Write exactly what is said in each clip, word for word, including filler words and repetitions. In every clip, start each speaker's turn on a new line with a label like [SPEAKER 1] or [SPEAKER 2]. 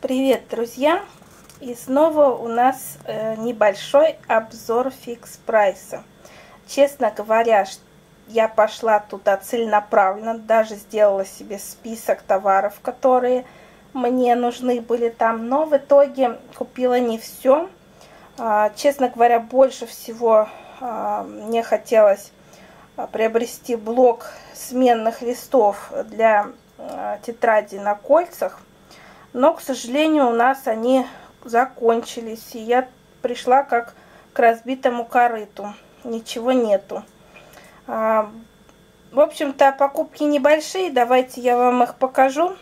[SPEAKER 1] Привет, друзья! И снова у нас э, небольшой обзор фикс прайса. Честно говоря, я пошла туда целенаправленно, даже сделала себе список товаров, которые мне нужны были там, но в итоге купила не все. Э, честно говоря, больше всего э, мне хотелось приобрести блок сменных листов для э, тетради на кольцах. Но, к сожалению, у нас они закончились, и я пришла как к разбитому корыту. Ничего нету. А, в общем-то, покупки небольшие. Давайте я вам их покажу.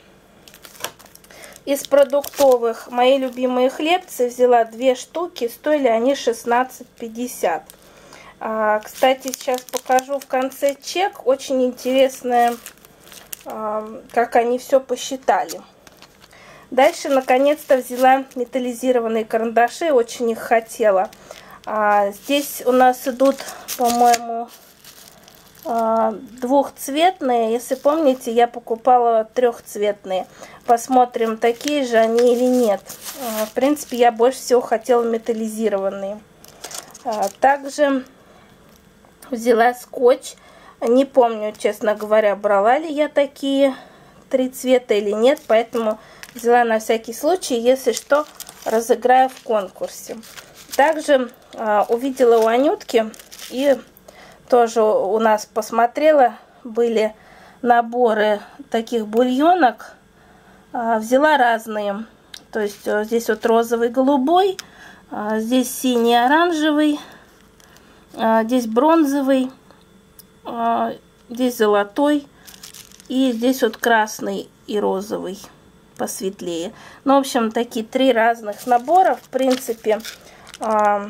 [SPEAKER 1] Из продуктовых мои любимые хлебцы взяла две штуки. Стоили они шестнадцать пятьдесят. А, кстати, сейчас покажу в конце чек. Очень интересное, а, как они все посчитали. Дальше, наконец-то, взяла металлизированные карандаши, очень их хотела. А, здесь у нас идут, по-моему, а, двухцветные. Если помните, я покупала трехцветные. Посмотрим, такие же они или нет. А, в принципе, я больше всего хотела металлизированные. А, также взяла скотч. Не помню, честно говоря, брала ли я такие три цвета или нет, поэтому взяла на всякий случай, если что, разыграю в конкурсе. Также э, увидела у Анютки и тоже у нас посмотрела, были наборы таких бульонок. Э, взяла разные, то есть э, здесь вот розовый, голубой, э, здесь синий, оранжевый, э, здесь бронзовый, э, здесь золотой и здесь вот красный и розовый посветлее. Ну, в общем, такие три разных набора. В принципе, э,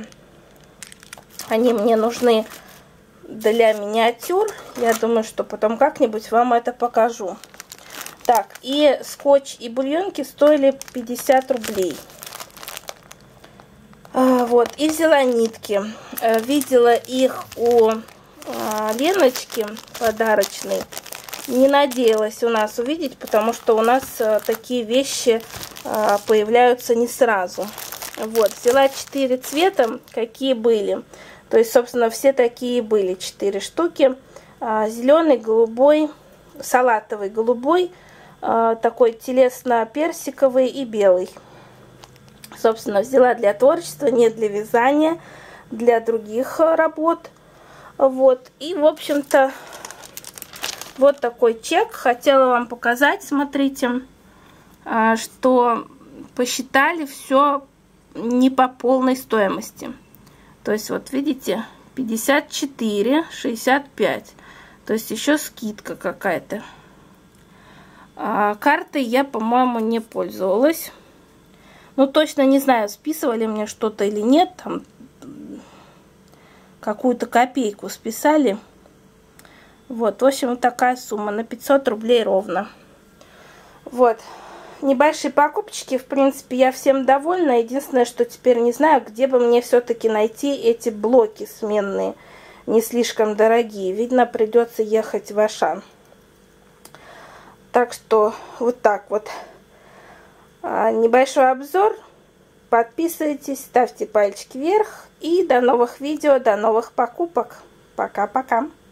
[SPEAKER 1] они мне нужны для миниатюр. Я думаю, что потом как-нибудь вам это покажу. Так, и скотч и бульонки стоили пятьдесят рублей. Э, вот, и взяла нитки. Э, видела их у э, Леночки подарочной. Не надеялась у нас увидеть, потому что у нас а, такие вещи а, появляются не сразу. Вот, взяла четыре цвета, какие были. То есть, собственно, все такие были, четыре штуки. А, зеленый, голубой, салатовый, голубой, а, такой телесно-персиковый и белый. Собственно, взяла для творчества, не для вязания, для других работ. Вот, и, в общем-то, вот такой чек. Хотела вам показать, смотрите, что посчитали все не по полной стоимости. То есть, вот видите, пятьдесят четыре шестьдесят пять. То есть, еще скидка какая-то. Картой я, по-моему, не пользовалась. Ну, точно не знаю, списывали мне что-то или нет. Там какую-то копейку списали. Вот, в общем, вот такая сумма, на пятьсот рублей ровно. Вот, небольшие покупочки, в принципе, я всем довольна. Единственное, что теперь не знаю, где бы мне все-таки найти эти блоки сменные, не слишком дорогие. Видно, придется ехать в Ашан. Так что, вот так вот. А, небольшой обзор. Подписывайтесь, ставьте пальчики вверх. И до новых видео, до новых покупок. Пока-пока.